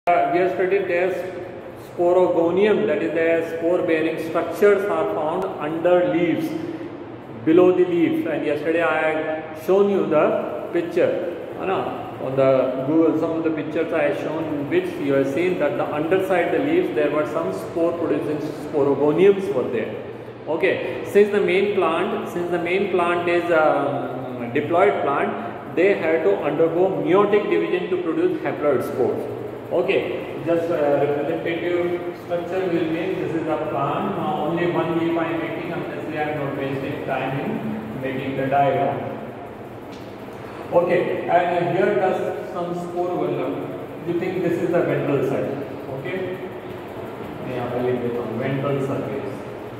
We have studied their sporogonium, that is their spore bearing structures are found under leaves, below the leaves, and yesterday I had shown you the picture. On the Google, some of the pictures I have shown, which you have seen that the underside the leaves there were some spore producing sporogoniums were there. Okay, since the main plant is a diploid plant, they had to undergo meiotic division to produce haploid spores. Okay, just representative structure will make this is a plant. Now only one leaf I am making, obviously I am not wasting time in making the diagram. Okay, and here does some spore volume. You think this is the ventral side? Okay, ventral surface.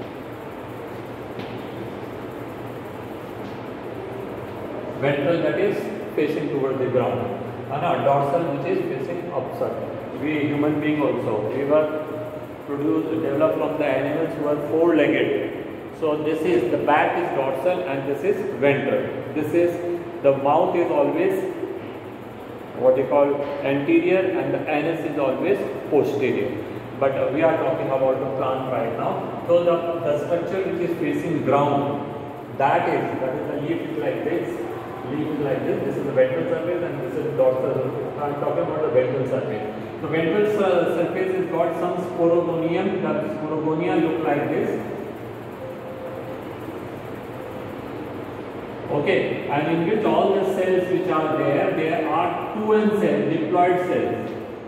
Ventral, that is facing toward the ground. Dorsal, which is facing upside. We human being also, we were developed from the animals who are four-legged. So this is, the back is dorsal and this is ventral. This is, the mouth is always what you call anterior and the anus is always posterior. But we are talking about the plant right now. So the structure which is facing ground, that is the leaf is like this. Leaf is like this. This is the ventral surface and this is dorsal. I am talking about the ventral surface. The ventral surface has got some sporogonium. The sporogonia look like this. Okay, and in which all the cells which are there are 2N cells, diploid cells.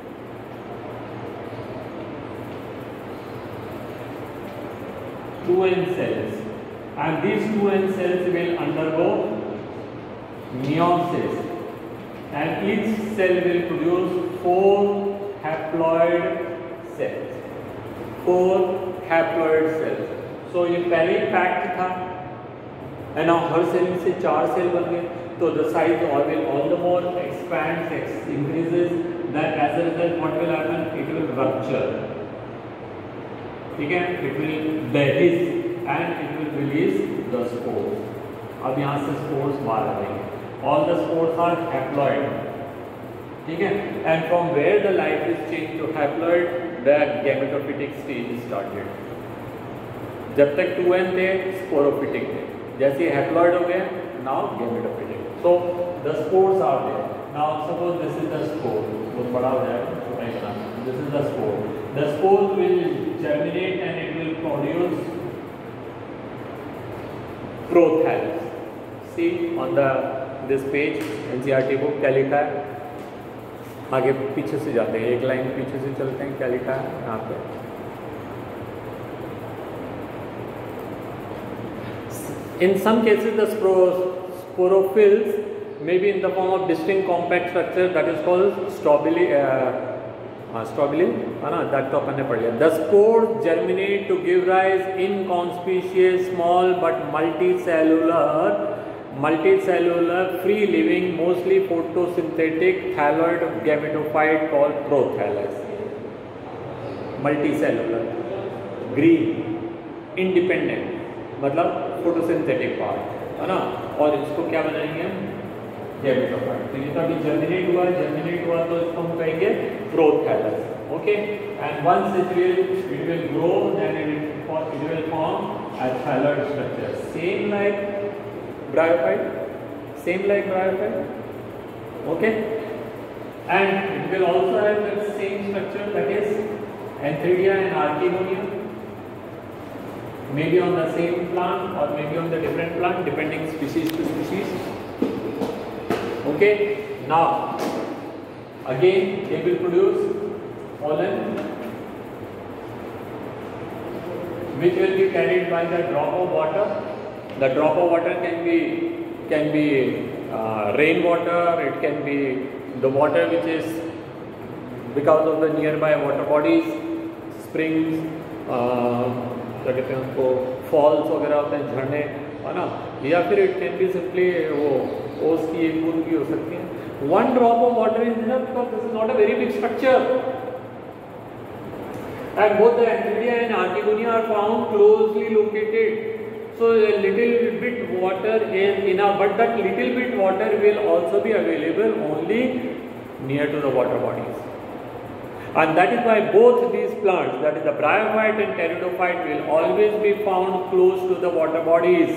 And these 2N cells will undergo meiosis, and each cell will produce 4 haploid cells. 4 haploid cells. So ये पहले ही fact था, and now her cell से 4 cell बन गए, तो the size will all the more expands, increases. That as a result, what will happen? It will rupture. ठीक है? It will dehisce and it will release the spores. अब यहाँ से spores बाहर आ जाएंगे. All the spores are haploid. ठीक है? And from where the life is changed to haploid, the gametophytic stage is started. जब तक 2N थे, sporophytic थे. जैसे haploid हो गए, now gametophytic. So the spores are there. Now suppose this is the spore. बहुत बड़ा हो जाएगा, छोटा ही बना. This is the spore. The spores will germinate and it will produce prothallus. See on this page NCERT book क्या लिखा है? आगे पीछे से जाते हैं, एक लाइन पीछे से चलते हैं, क्या लिखा है यहाँ पे? In some cases, the sporophylls may be in the form of distinct compact structure that is called strobilin. That तो अपन ने पढ़ लिया. The spores germinate to give rise inconspicuous, small but multicellular, free-living, mostly photosynthetic thalloid gametophyte called prothallus. Multicellular, green, independent. मतलब photosynthetic part है ना, और इसको क्या बनाएंगे हम? गैमेटोफाइट. तो ये तो अभी जर्मिनेट हुआ तो इसको हम कहेंगे prothallus. Okay, and once it will grow then it will form a thalloid structure same like bryophyte. Okay, and it will also have the same structure, that is Antheridia and Archegonia. Maybe on the same plant or maybe on the different plant, depending species to species. Okay, now again they will produce pollen, which will be carried by the drop of water. The drop of water can be rainwater. It can be the water which is because of the nearby water bodies, springs. क्या कहते हैं उनको, false वगैरह होते हैं, झरने, है ना, या फिर इट कैन बी सिंपली वो ओस की एक बूंद की हो सकती है. One drop of water is enough because this is not a very big structure. And both the antheridia and archegonia are found closely located. So a little bit water is enough, but that little bit water will also be available only near to the water bodies. And that is why both these plants, that is the bryophyte and pteridophyte, will always be found close to the water bodies.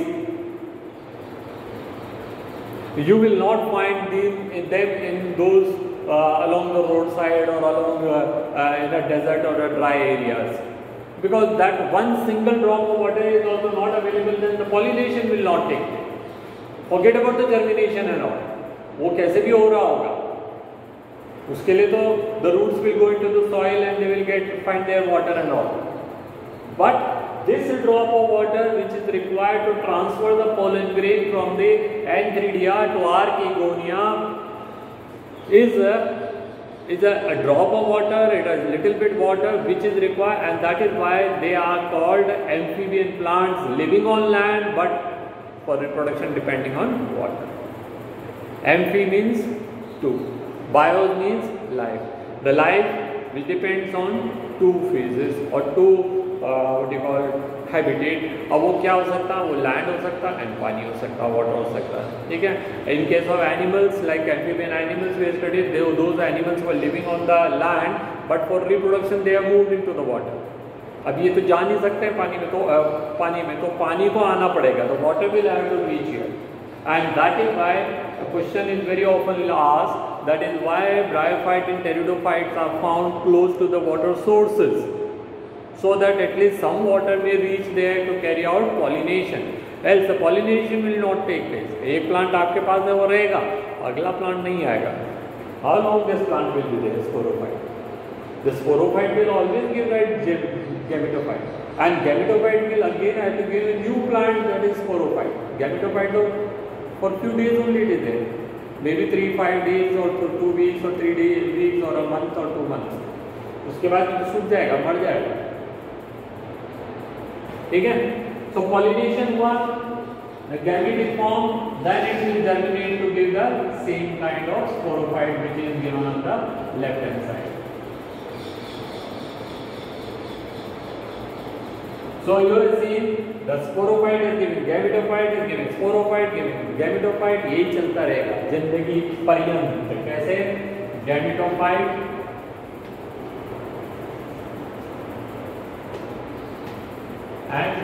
You will not find them in those along the roadside or along in a desert or a dry areas, because that one single drop of water is also not available. Then the pollination will not take place. Forget about the germination and all. वो कैसे भी हो रहा होगा, उसके लिए तो the roots will go into the soil and they will find their water and all. But this drop of water which is required to transfer the pollen grain from the Antheridia to Archegonia is a drop of water. It has little bit water which is required, and that is why they are called amphibian plants, living on land but for reproduction depending on water. Amphi means two, bios means life. The life which depends on two phases or two what do you call it, habitat. अब वो क्या हो सकता है, वो land हो सकता है एंड पानी हो सकता है, वाटर हो सकता है, ठीक है. In case of animals like amphibian animals we studied, those animals were living on the land but for reproduction they are moved into the water. अब ये तो जा नहीं सकते हैं पानी में, तो पानी को आना पड़ेगा, तो water will have to reach here. And that is why a question is very often asked, that is why bryophyte and pteridophytes are found close to the water sources, so that at least some water may reach there to carry out pollination. Else the pollination will not take place. एक plant आपके पास है वो रहेगा, अगला plant नहीं आएगा. How long this plant will be there? Sporophyte. The sporophyte will always give rise gametophyte, and gametophyte will again have to give a new plant, that is sporophyte. Gametophyte for few days only it is there, maybe 3-5 days or 2 weeks or 3 weeks or a month or 2 months. उसके बाद सूख जाएगा, मर जाएगा, ठीक है. So pollination हुआ, the gamete is formed, then it will germinate to give the same kind of sporophyte which is given on the left hand side. So you have seen the sporophyte is given, gametophyte is given, sporophyte given, gametophyte, यही चलता रहेगा जिंदगी पर्यंत. कैसे? gametophyte and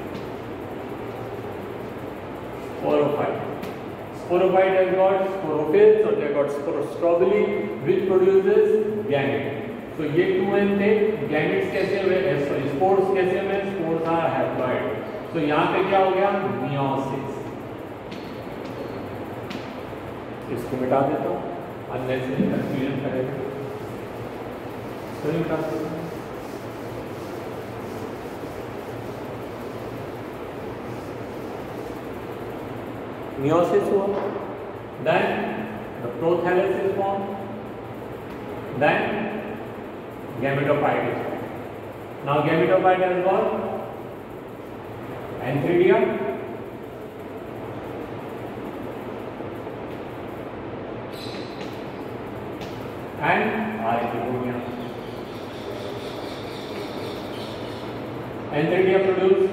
sporophyte. Sporophyte has got sporophylls, so they got sporostrobili which produces gamete. तो ये 2n थे, gametes कैसे हुए, सॉरी स्पोर्स कैसे हुए, स्पोर्स आर हैप्लॉइड. तो यहाँ पे क्या हो गया, मियोसिस. इसको मिटा देता हूँ, अननेसेसरी कंफ्यूजन करेगा, इसको नहीं मिटा सकता. Meiosis हुआ, then the prothallus is formed, then gametophyte is formed. Now gametophyte has got Antheridia, and Archegonia. Antheridia produce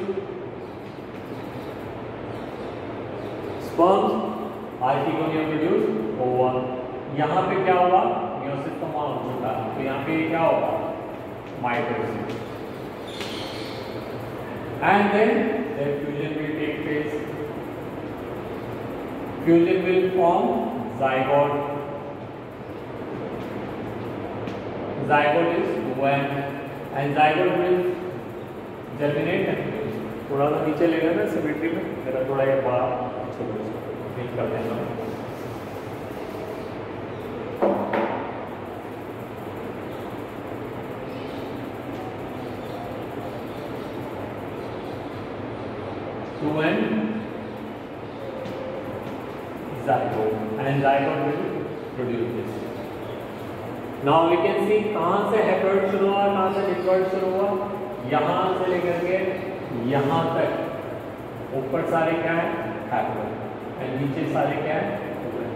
sperms, Archegonia produce ova. यहाँ पे क्या होगा, मियोसिस तो वहाँ हो चुका है, तो यहाँ पे क्या होगा, mitosis. And then the fusion will take place. Fusion will form zygote. Zygote is one, and zygote will germinate and fuse. थोड़ा सा नीचे लेगा ना सिमेट्री में, मेरा थोड़ा ये बड़ा ठीक कर देना. Zygote, and zygote will produce this. Now we can see कहाँ से haploid शुरू हुआ, कहाँ से diploid शुरू हुआ, यहाँ से लेकर के यहाँ तक ऊपर सारे क्या है, haploid, और नीचे सारे क्या है,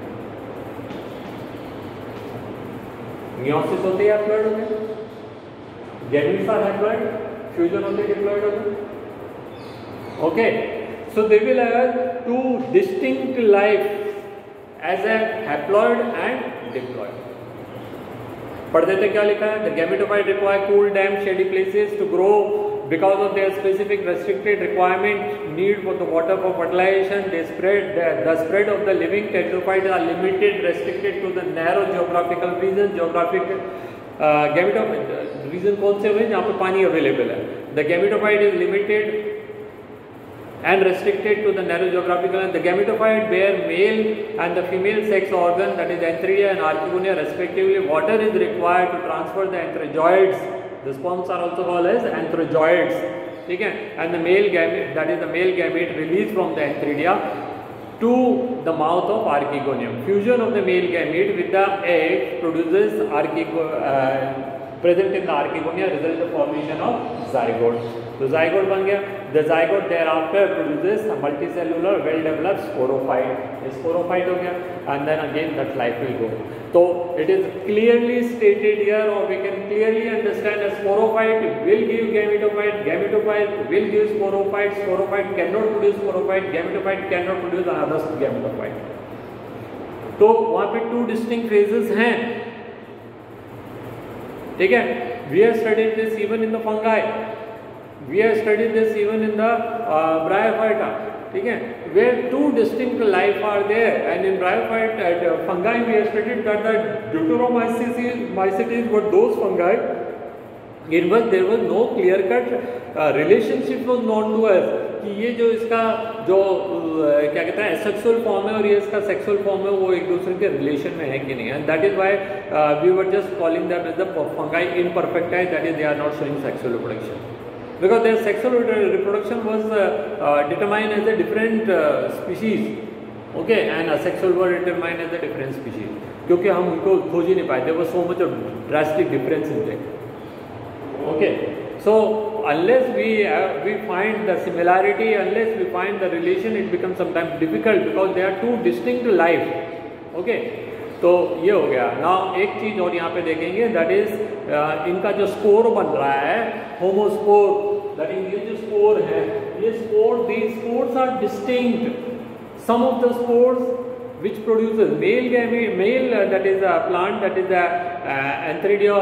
मियोसिस होते हैं haploid होते, gametes are haploid, fusion होते diploid होते. Okay, so they will have two distinct life as a haploid and diploid. पढ़ देते क्या लिखा है, the gametophyte require cool damp shady places to grow because of their specific restricted requirement need for the water for fertilization. They the spread of the living pteridophytes are limited, restricted to the narrow geographical region. Gametophyte region कौन से हुए जहाँ पे पानी available है. The gametophyte is limited and restricted to the narrow geographical, and the gametophyte bear male and the female sex organ, that is antheridia and archegonia respectively. Water is required to transfer the anthrozoids. The sperms are also called as anthrozoids, ठीक है, and the male gamete, that is the male gamete released from the antheridia to the mouth of archegonium. Fusion of the male gamete with the egg produces present in the archegonia result the formation of zygote. तो zygote बन गया. The zygote thereafter produces a multicellular well developed sporophyte. Sporophyte हो गया, and then again that life will go. So it is clearly stated here, or we can clearly understand a sporophyte will give gametophyte, gametophyte will give sporophyte, sporophyte cannot produce sporophyte, gametophyte cannot produce another gametophyte. तो वहाँ पे 2 distinct phases हैं, ठीक है. We have studied this even in the fungi. We have studied this even in the Bryophyta, ठीक है, where 2 distinct life are there, and in Bryophyte fungi we have studied that the Deuteromycetes were those fungi in which there was no clear cut relationship was known to us कि ये जो इसका जो क्या कहते हैं सेक्सुअल फॉर्म है और ये इसका सेक्सुअल फॉर्म है वो एक दूसरे के रिलेशन में है कि नहीं, and that is why we were just calling them as the fungi imperfecti, that is they are not showing sexual reproduction because their sexual reproduction was determined as a different species, okay, and asexual were determined as a different species, क्योंकि हम उनको खोज ही नहीं पाए. There was so much of drastic difference in them, okay. So unless we find the similarity, unless we find the relation, it becomes sometimes difficult because they are 2 distinct life, okay. तो ये हो गया. Now एक चीज और यहाँ पे देखेंगे, दैट इज इनका जो स्पोर बन रहा है होमोस्पोर, दैट इज ये जो स्पोर है, ये spore, these spores are distinct. Some of the spores which produces male gamete, that is a plant, that is a antheridia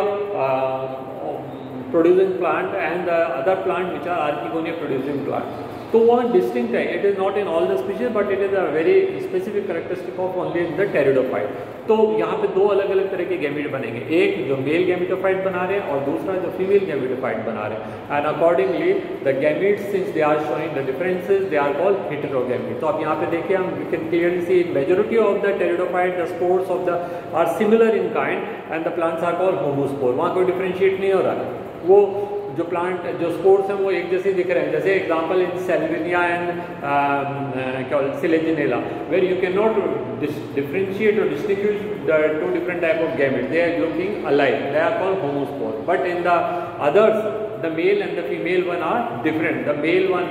producing plant, and the other plant which are archegonia producing plant. तो वो distinct है. It is not in all the species but it is a very specific characteristic of only in the pteridophyte. तो यहाँ पे 2 अलग अलग तरह के गैमेट बनेंगे, एक जो मेल गैमेटोफाइट बना रहे हैं और दूसरा जो फीमेल गैमेटोफाइट बना रहे हैं, and accordingly the gametes since they are showing the differences they are called heterogamete. तो आप यहाँ पे देखिए, हम we can clearly see majority of the pteridophyte the spores of the are similar in kind and the plants are called homospore. वहाँ कोई differentiate नहीं हो रहा है. वो जो प्लांट जो स्पोर्स हैं वो एक जैसे दिख रहे हैं. जैसे एग्जांपल इन सेल्विनिया एंड क्या Selaginella, where you can not differentiate और distinguish the 2 different type of gametes. They are looking alike. They are called homospore. But in the others, the male and the female one are different. The male one,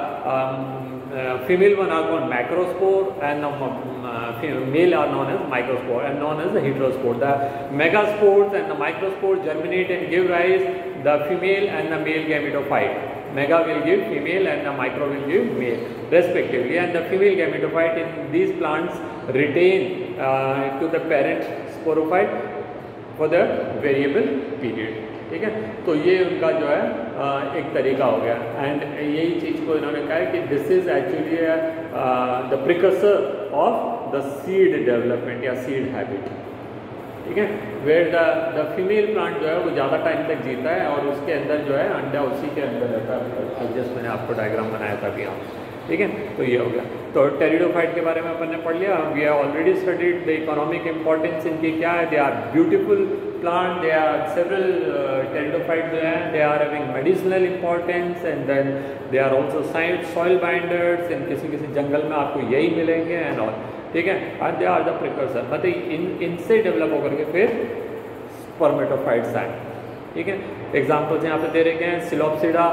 the female one are called macrospore, and the male are known as microspore and known as the heterospore. The megaspores and the microspores germinate and give rise the female and the male gametophyte. Mega will give female and the micro will give male respectively, and the female gametophyte in these plants retain to the parent sporophyte for the variable period. ठीक है, तो ये उनका जो है एक तरीका हो गया. एंड यही चीज़ को इन्होंने कहा है कि this is actually the precursor of the seed development या सीड हैबिट. ठीक है, वेयर द फीमेल प्लांट जो है वो ज़्यादा टाइम तक जीता है और उसके अंदर जो है अंडा उसी के अंदर रहता है. जस्ट मैंने आपको डायग्राम बनाया था अभी यहाँ. ठीक है, तो ये हो गया. तो टेरिडोफाइट के बारे में अपन ने पढ़ लिया. We have already studied the economic importance इनकी क्या है. They are beautiful plant, they are several pteridophyte जो है they are having medicinal importance, and then they are also soil binders. इन किसी जंगल में आपको यही मिलेंगे एंड ऑल. ठीक है, and they are the precursor. मतलब इनसे डेवलप होकर के फिर स्पर्मेटोफाइट्स आए. ठीक है, एग्जाम्पल्स यहाँ पे दे रखे हैं. Psilopsida,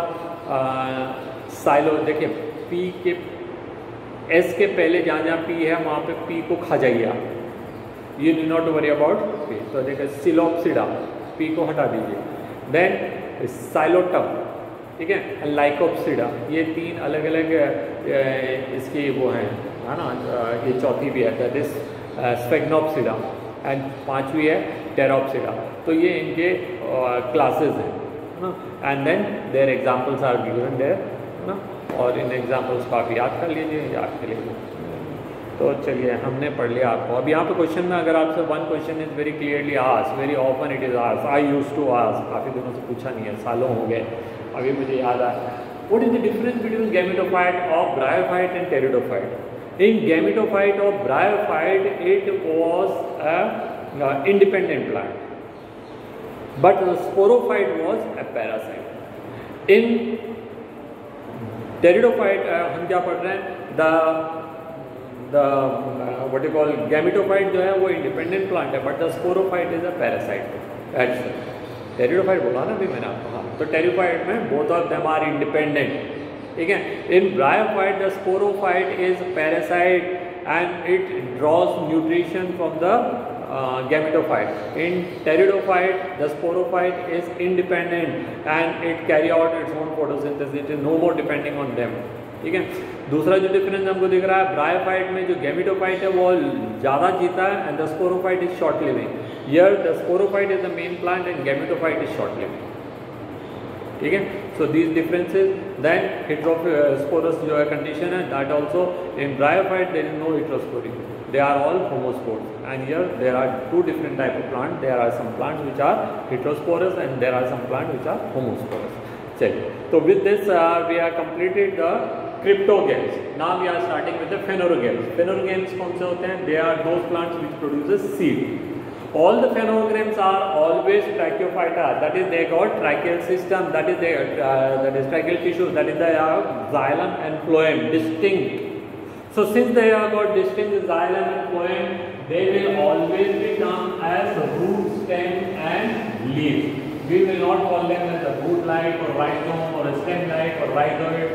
psilo. देखिए पी के एस के पहले जहाँ जहाँ पी है वहाँ पे पी को खा जाइए आप. You do not worry about P. तो देखिए सिलोप्सिडा, पी को हटा दीजिए. देन साइलोटम, ठीक है, लाइकोप्सिडा. ये 3 अलग अलग इसकी वो हैं, है ना. ये चौथी भी है दैट इज स्फेग्नोप्सिडा, एंड 5वीं है टेरोप्सिडा। तो ये इनके क्लासेस हैं ना, and then there examples are given there ना, और इन एग्जाम्पल्स को आप याद कर लीजिए, याद कर लीजिए। तो चलिए हमने पढ़ लिया आपको। अब यहाँ पे क्वेश्चन में अगर आपसे one question is very clearly asked, very often it is asked, I used to ask, काफ़ी दिनों से पूछा नहीं है, सालों हो गए, अभी मुझे याद आया। What is the difference between gametophyte of bryophyte and pteridophyte? In gametophyte of bryophyte, it was a independent plant, but the sporophyte was a parasite. In pteridophyte, हम क्या पढ़ रहे हैं? The what you call gametophyte जो है वो independent plant है, but the sporophyte is a parasite. That's it. Pteridophyte बोला ना अभी मैंने आपको, हाँ। तो pteridophyte में both of them are independent. ठीक है। In bryophyte the sporophyte is parasite and it draws nutrition from the gametophyte. In pteridophyte the sporophyte is independent and it carry out its own photosynthesis, it is no more depending on them. ठीक है। दूसरा जो difference हमको दिख रहा है, bryophyte में जो गैमेटोफाइट है वो ज़्यादा जीता है and the sporophyte is short living. Here the sporophyte is the main plant and gametophyte is short living. ठीक है। So these differences. Then heterosporous जो है कंडीशन है, that also in bryophyte there is no heterospory, they are all homospores and here there are two different type of plant, there are some plants which are heterosporous and there are some plant which are homosporous. चलिए, तो with this we are completed the cryptogams. Now we are starting with the phanerogams. Phanerogams कौन से होते हैं? They are those plants which produces seed. All the phanerogams are always tracheophyta, that is they got tracheal system, that is tracheal tissue, that is they have xylem and phloem distinct. So since they have got distinct xylem and phloem, they will always become as root, stem and leaves. We will not call them as a root-like or rhizome or a stem-like or rhizoid.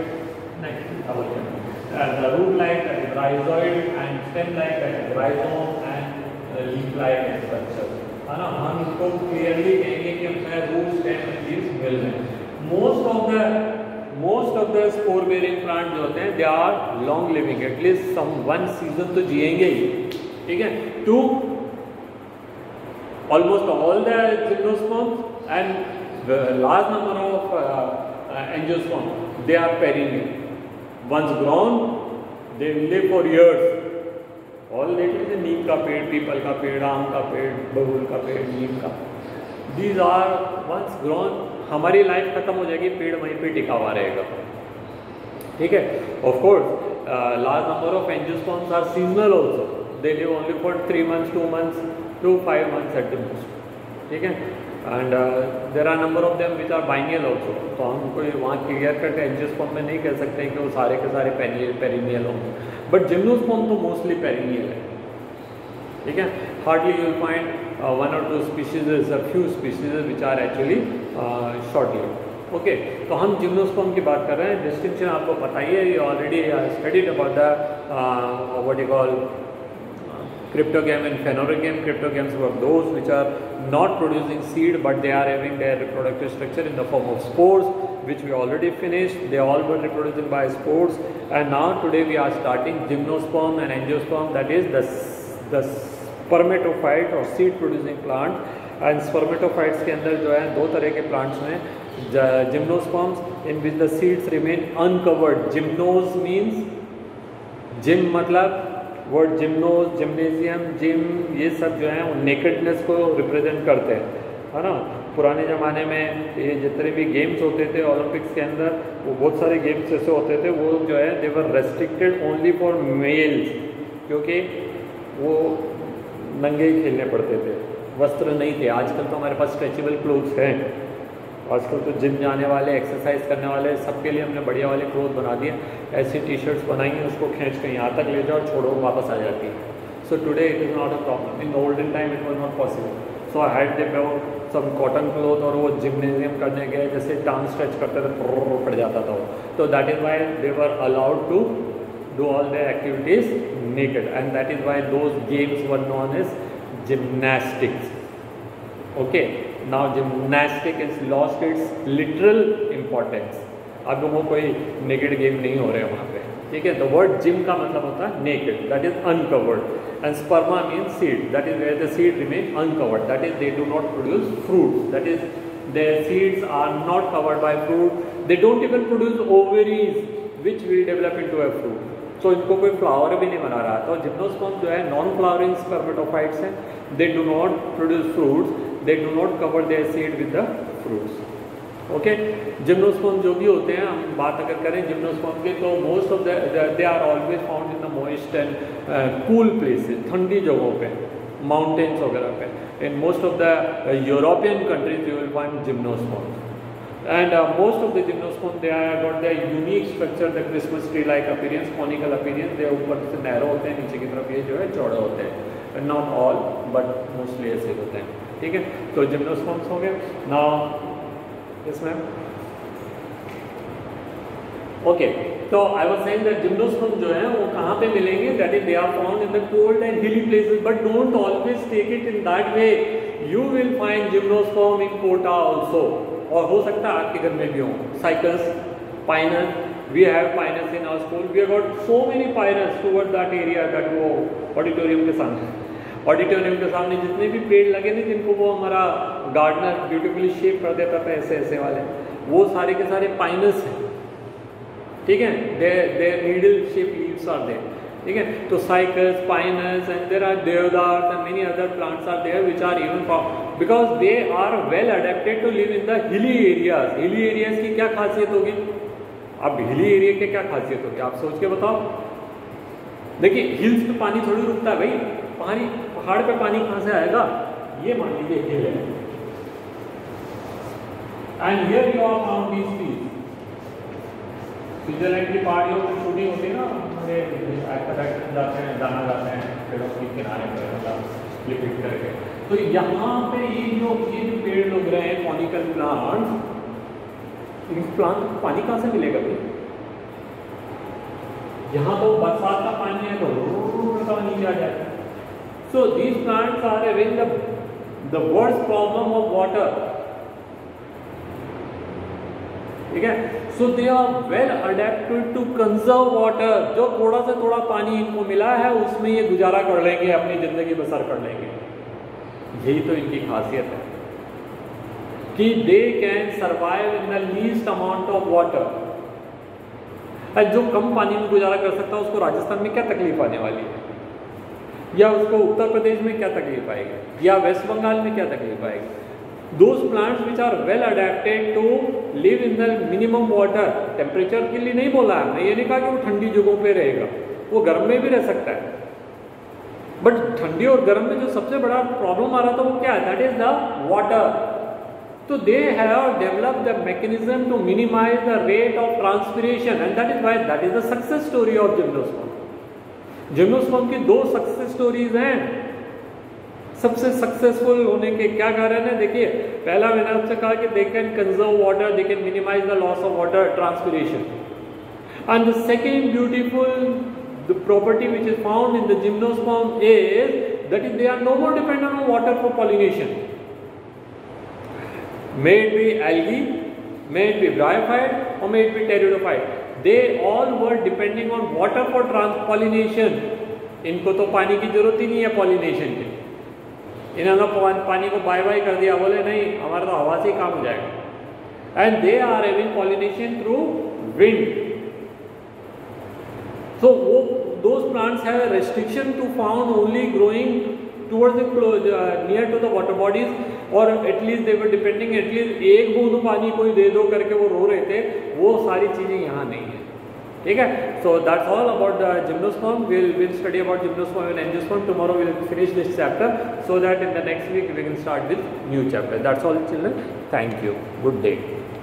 The root-like, that is rhizoid, and stem-like, that is rhizome, and leaf-like structure, है ना। हम इसको clearly कहेंगे कि हमें root, stem and leaves मिल रहे हैं। Most of the spore bearing plant जो होते हैं they are long living, at least some one season तो जिएंगे ही। ठीक है। To almost all the gymnosperms and large number of angiosperms they are perennial. Once grown they will live for years. All देखिए, नीम का पेड़, पीपल का पेड़, आम का पेड़, बबूल का पेड़, नीम का, दीज आर वंस ग्रोन, हमारी लाइफ खत्म हो जाएगी, पेड़ वहीं पे टिका हुआ रहेगा। ठीक है। Of course large number of angiosperms are seasonal also, they live only for 3 months, 2 months to 5 months at the most. ठीक है। And there are number of them which are biennial also. तो हम कोई वहाँ क्लियर कट एंजियोस्पर्म में नहीं कह सकते कि वो सारे के सारे पेरिनियल होंगे, बट जिम्नोस्पर्म तो मोस्टली पेरिनियल है। ठीक है। Hardly you will find 1 or 2 species, a few species which are actually short lived। Okay. तो हम जिम्नोस्पर्म की बात कर रहे हैं। डिस्टिंक्शन आपको पता ही है, ये already studied about the what you call cryptogam and phanerogam. Cryptogams were those which are not producing seed, but they are having their reproductive structure in the form of spores, which we already finished. They all were reproducing by spores, and now today we are starting gymnosperm and angiosperm, that is the spermatophyte or seed producing plant। and spermatophytes के अंदर जो है दो तरह के plants में, gymnosperms in which the seeds remain uncovered। gymnos means gym मतलब word gymnos, gymnasium, gym, ये सब जो है वो नेकेडनेस को रिप्रेजेंट करते हैं, है ना। पुराने ज़माने में ये जितने भी गेम्स होते थे ओलंपिक्स के अंदर, वो बहुत सारे गेम्स ऐसे होते थे वो जो है they were restricted only for males, क्योंकि वो नंगे ही खेलने पड़ते थे, वस्त्र नहीं थे। आजकल तो हमारे पास स्ट्रेचेबल क्लोथ्स हैं, आजकल तो जिम जाने वाले, एक्सरसाइज करने वाले सबके लिए हमने बढ़िया वाले क्लोथ बना दिए। ऐसी टी शर्ट्स बनाई हैं, उसको खींच के यहाँ तक ले जाओ, छोड़ो, वापस आ जाती है। So today it is not a problem. In olden time it was not possible. So I had they some cotton cloth, और वो जिम्नेजियम करने गए, जैसे टांग स्ट्रेच करते थे पड़ जाता था वो। तो that is why they were allowed to do all their activities naked, and that is why those games were known as gymnastics. Okay. Now gymnastic is lost its literal importance. अब वो कोई नेकेड गेम नहीं हो रहे हैं वहाँ पे। ठीक है, द वर्ड जिम का मतलब होता है naked, that is uncovered, and sperma means seed, that is where the seed remain uncovered, that is they do not produce fruits, that is their seeds are not covered by fruit, they don't even produce ovaries which will develop into a fruit. तो इनको कोई flower भी नहीं बना रहा। तो gymnosperm जो है नॉन फ्लावरिंग स्पर्मेटोफाइट्स हैं, they do not produce fruits, they do not cover their seed with the fruits. Okay, gymnosperm जो भी होते हैं, हम बात अगर करें जिम्नोस्पर्म के, तो most of they are always found in the moist and cool places, ठंडी जगहों पे, माउंटेन्स वगैरह पे। In most of the European countries you will find gymnosperm, and most of the gymnosperm they are got their unique structure, the Christmas tree like appearance, conical appearance, they ऊपर से narrow होते हैं, नीचे की तरफ ये जो है चौड़े होते हैं, not all but mostly ऐसे होते हैं, ठीक है। तो जिम्नोस्पर्म्स हो गए। नाउ इसमें ओके, तो I was saying that gymnosperm जो है वो कहाँ पे मिलेंगे, that is they are found in the cold and hilly places, but don't always take it in that way, you will find gymnosperm in Kota also, और हो सकता है आपके घर में भी हो। Cycas, pinus, we have pinus in our school, we have got so many pinus toward that area, that वो ऑडिटोरियम के सामने, ऑडिटोरियम के सामने जितने भी पेड़ लगे थे जिनको वो हमारा गार्डनर ब्यूटीफुली शेप कर देता था ऐसे ऐसे वाले, वो सारे के सारे पाइनस हैं, ठीक है, they needle shape leaves are there, ठीक है। तो cycas, pinus and there are deodar and many other plants are there which are even found because they are well adapted to live in the hilly areas. Hilly areas की क्या खासियत होगी, अब hilly area की क्या खासियत होगी आप सोच के बताओ। देखिए हिल्स पे पानी थोड़ी रुकता है भाई, पहाड़ पे पानी कहाँ से आएगा, ये मान लीजिए हिल है, and here you are found these trees. Switzerland की पहाड़ियों में शूटिंग होती है ना, जाते हैं, जाना जाते हैं पेड़ों के किनारे पर, मतलब लिपिट करके, तो यहाँ पे ये जो पेड़ लग रहे हैं कॉनिकल प्लांट्स, इन प्लांट को पानी कहाँ से मिलेगा भाई, यहाँ तो बरसात का पानी है तो नीचे आ जाता है। So these plants are having the worst problem of water, ठीक है। So they are well adapted to conserve water, जो थोड़ा से थोड़ा पानी इनको मिला है उसमें ये गुजारा कर लेंगे, अपनी जिंदगी बसर कर लेंगे। यही तो इनकी खासियत है कि they can survive in the least amount of water. जो कम पानी में गुजारा कर सकता है उसको राजस्थान में क्या तकलीफ आने वाली है, या उसको उत्तर प्रदेश में क्या तकलीफ आएगी, या वेस्ट बंगाल में क्या तकलीफ आएगी। Those plants which are well adapted to live in the minimum water, temperature के लिए नहीं बोला हमने, ये नहीं कहा कि वो ठंडी जगहों पे रहेगा, वो गर्म में भी रह सकता है, बट ठंडी और गर्म में जो सबसे बड़ा प्रॉब्लम आ रहा था वो क्या है, दैट इज द वाटर। तो they have developed the mechanism to minimise the rate of transpiration, and that is why that is the success story of gymnosperm. Gymnosperm की 2 सक्सेस स्टोरीज हैं। सबसे सक्सेसफुल होने के क्या कारण है, देखिए पहला मैंने आपसे कहा कि they can conserve water, they can minimise the loss of water transpiration, and the second beautiful the property which is found in the gymnosperm is that is they are no more dependent on water for pollination. May it be algae, may it be bryophyte, or may it be pteridophyte, they all were depending on water for pollination. इनको तो पानी की जरूरत ही नहीं है pollination की, इन्होंने पानी को बाय बाय कर दिया, बोले नहीं हमारा तो हवा से ही काम हो जाएगा, and they are having pollination through wind. So those plants have a restriction to found only growing towards the near to the water bodies, or at least they were depending at least एक बूंद पानी कोई दे दो करके वो रो रहे थे, वो सारी चीजें यहाँ नहीं है, ठीक है। So that's all about the gymnosperm. We'll study about gymnosperm and angiosperm. Tomorrow we'll finish this chapter so that in the next week we can start with new chapter. That's all children. Thank you. Good day.